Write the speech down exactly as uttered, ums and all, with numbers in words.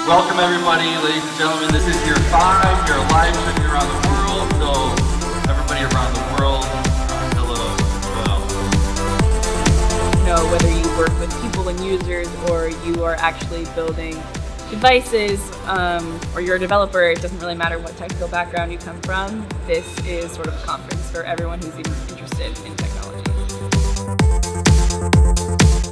Welcome everybody, ladies and gentlemen. This is year five. You're live streaming around the world, so everybody around the world, uh, hello as well. You know, whether you work with people and users or you are actually building devices um, or you're a developer, it doesn't really matter what technical background you come from. This is sort of a conference for everyone who's even interested in technology.